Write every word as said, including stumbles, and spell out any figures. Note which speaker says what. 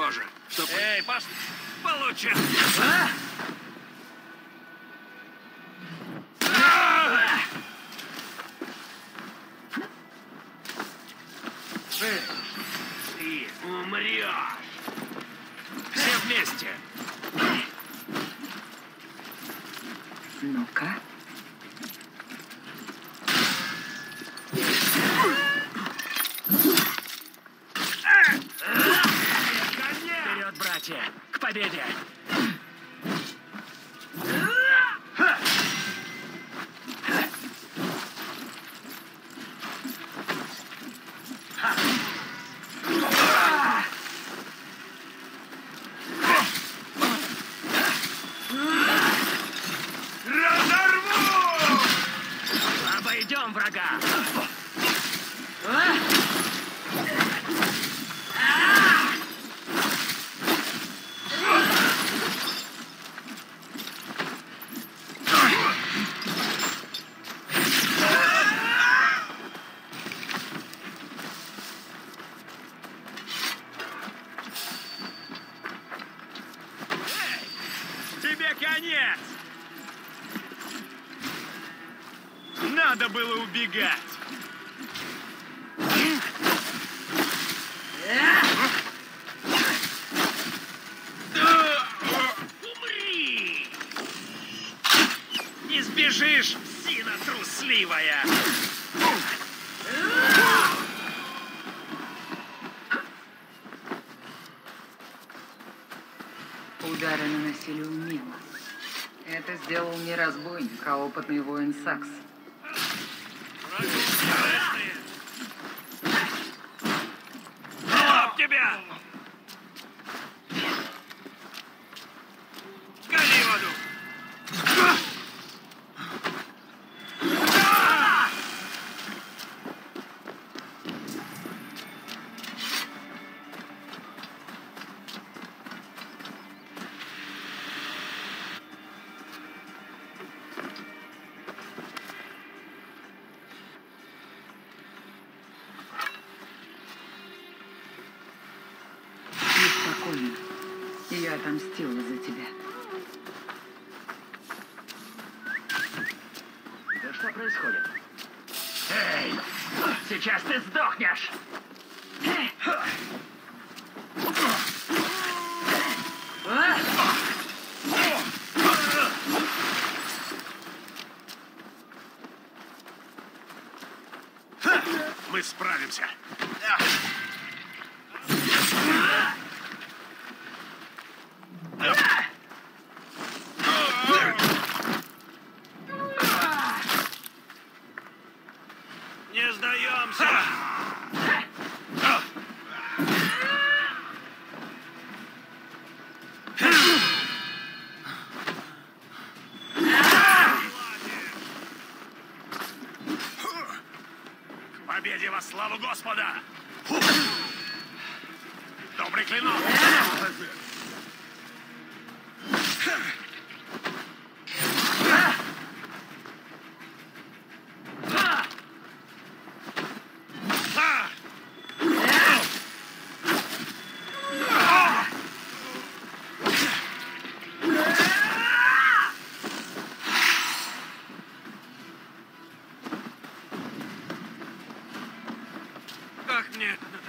Speaker 1: Похоже, что...
Speaker 2: Эй, паш... Получи!
Speaker 1: А?
Speaker 2: Ты умрешь! Все вместе!
Speaker 3: Ну-ка.
Speaker 2: Вперед, братья! К победе! Разорву! Обойдем врага! Тебе конец! Надо было убегать! Умри! Не сбежишь, псина трусливая!
Speaker 3: Удары наносили умело. Это сделал не разбойник, а опытный воин Сакс.
Speaker 2: Стоп тебя! Гони воду!
Speaker 3: Спокойно. Я отомстила за тебя.
Speaker 2: Да что происходит? Эй! Сейчас ты сдохнешь! Мы справимся. Не сдаемся! К победе во славу Господа! Добрый клинок! Ах, нет!